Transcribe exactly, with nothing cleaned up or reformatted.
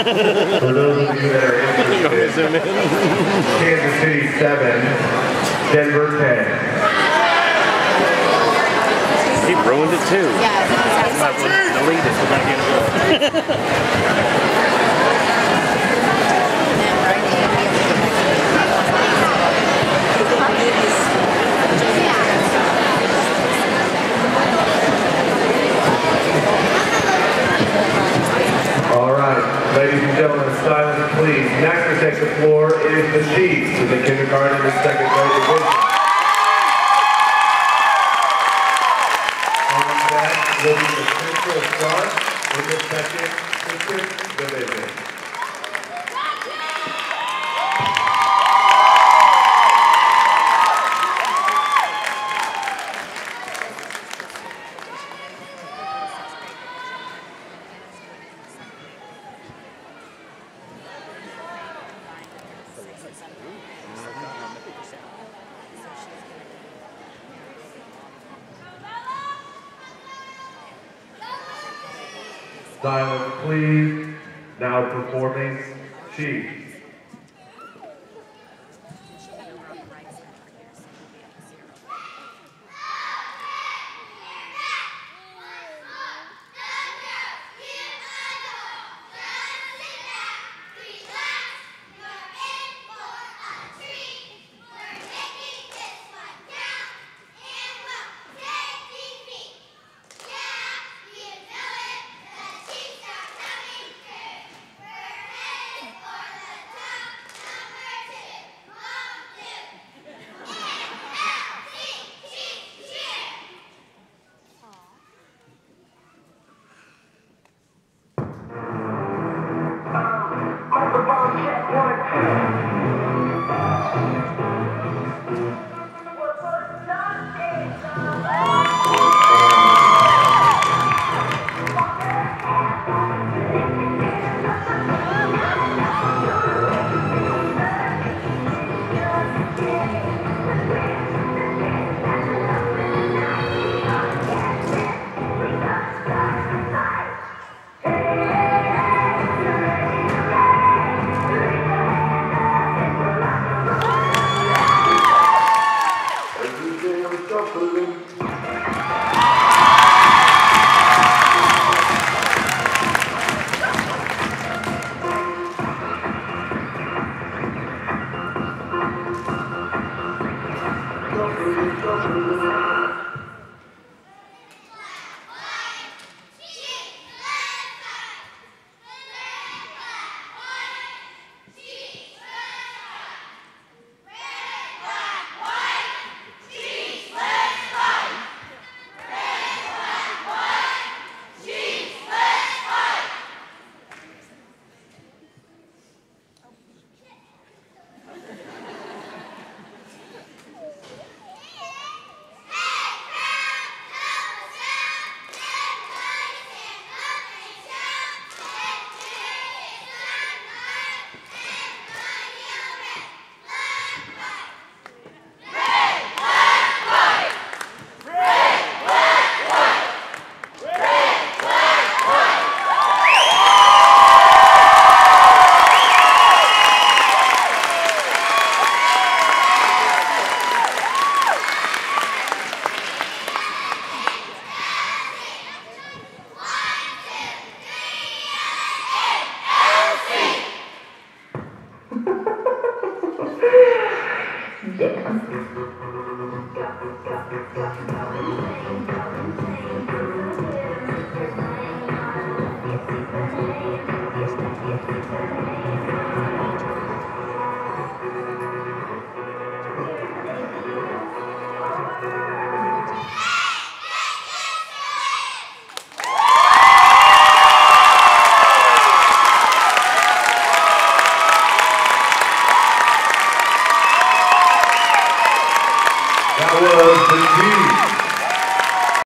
For those of you that are interested, Kansas City seven, Denver ten. He ruined it too. Yeah, delete it. We're gonna get it. All right, ladies and gentlemen, silence please. Next to take the floor is the Chiefs in the kindergarten and second grade division. On that will be the Central Stars in the second district division. Silence, please. Now performing Chiefs.